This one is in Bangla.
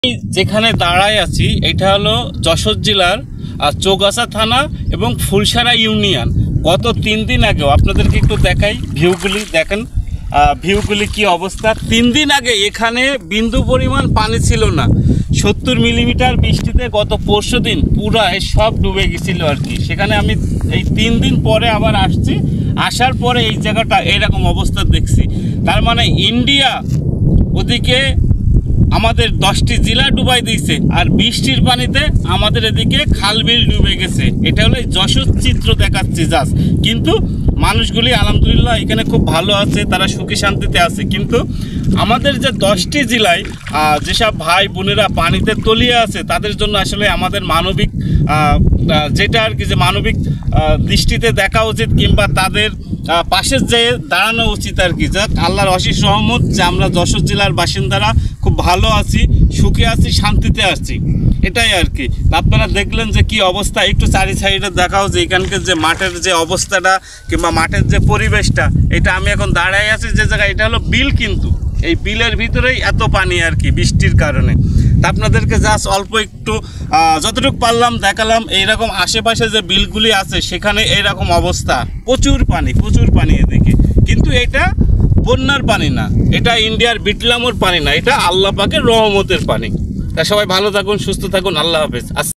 যেখানে দাঁড়ায় আছি এটা হলো যশোর জেলার চৌগাছা থানা এবং ফুলসারা ইউনিয়ন। গত 3 দিন আগেও আপনাদেরকে একটু দেখাই, ভিউগুলি দেখেন, ভিউগুলি কি অবস্থা। 3 দিন আগে এখানে বিন্দু পরিমাণ পানি ছিল না। 70 মিলিমিটার বৃষ্টিতে গত পরশু দিন পুরা সব ডুবে গেছিল আর কি। সেখানে আমি এই 3 দিন পরে আবার আসছি, আসার পরে এই জায়গাটা এরকম অবস্থা দেখছি। তার মানে ইন্ডিয়া ওদিকে আমাদের 10টি জেলা ডুবাই দিয়েছে, আর বৃষ্টির পানিতে আমাদের এদিকে খালবিল ডুবে গেছে। এটা হলো যশোর চিত্র দেখাচ্ছি জাস্ট। কিন্তু মানুষগুলি আলহামদুলিল্লাহ এখানে খুব ভালো আছে, তারা সুখী শান্তিতে আছে। কিন্তু আমাদের যে 10টি জেলায় যেসব ভাই বোনেরা পানিতে তলিয়ে আছে তাদের জন্য আসলে আমাদের মানবিক যেটা আর কি, যে মানবিক দৃষ্টিতে দেখা উচিত, কিংবা তাদের পাশে যে দাঁড়ানো উচিত আর কি। যাক, আল্লাহর অশেষ রহমত যে আমরা যশোর জেলার বাসিন্দারা খুব ভালো আছি, সুখে আছি, শান্তিতে আছি, এটাই আর কি। আপনারা দেখলেন যে কি অবস্থা। একটু চারি সাইডে দেখাও যে এখানকার যে মাঠের যে অবস্থাটা কিংবা মাঠের যে পরিবেশটা, এটা আমি এখন দাঁড়াই আছি যে জায়গায়, এটা হলো বিল। কিন্তু এই বিলের ভিতরেই এত পানি আর কি বৃষ্টির কারণে। তা আপনাদেরকে জাস্ট অল্প একটু যতটুকু পারলাম দেখালাম। এইরকম আশেপাশে যে বিলগুলি আছে সেখানে এইরকম অবস্থা, প্রচুর পানি এদিকে। কিন্তু এটা বন্যার পানি না, এটা ইন্ডিয়ার বিটলামোর পানি না, এটা আল্লাহ পাকের রহমতের পানি। তা সবাই ভালো থাকুন, সুস্থ থাকুন, আল্লাহ হাফেজ।